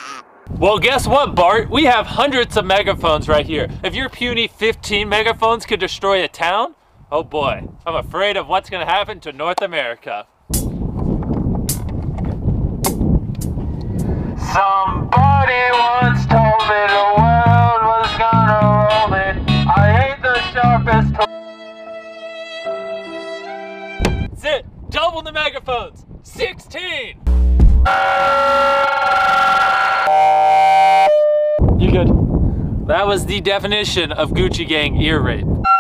Well, guess what, Bart? We have hundreds of megaphones right here. If your puny 15 megaphones could destroy a town, oh boy, I'm afraid of what's gonna happen to North America. Somebody once told me the world was gonna roll me. I ain't the sharpest tool. That's it, double the megaphones, 16! You good? That was the definition of Gucci Gang ear rape.